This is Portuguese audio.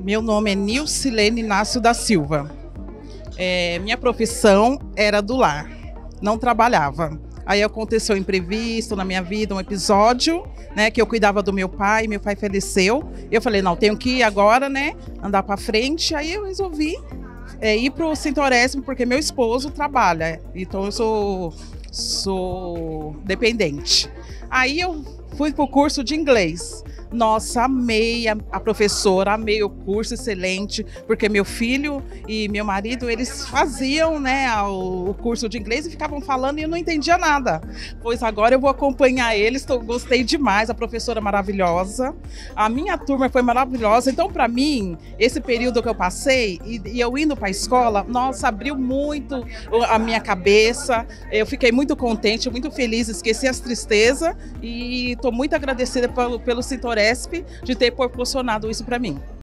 Meu nome é Nilcilene Inácio da Silva. Minha profissão era do lar, não trabalhava. Aí aconteceu um imprevisto na minha vida, um episódio, né, que eu cuidava do meu pai faleceu. Eu falei, não, tenho que ir agora, né, andar para frente. Aí eu resolvi ir para o Sintoresp, porque meu esposo trabalha, então eu sou dependente. Aí eu fui para o curso de inglês. Nossa, amei a professora, amei o curso, excelente, porque meu filho e meu marido, eles faziam, né, o curso de inglês e ficavam falando e eu não entendia nada. Pois agora eu vou acompanhar eles, gostei demais, a professora maravilhosa, a minha turma foi maravilhosa. Então, para mim, esse período que eu passei e eu indo para a escola, nossa, abriu muito a minha cabeça, eu fiquei muito contente, muito feliz, esqueci as tristezas e estou muito agradecida pelo Sintoresp de ter proporcionado isso para mim.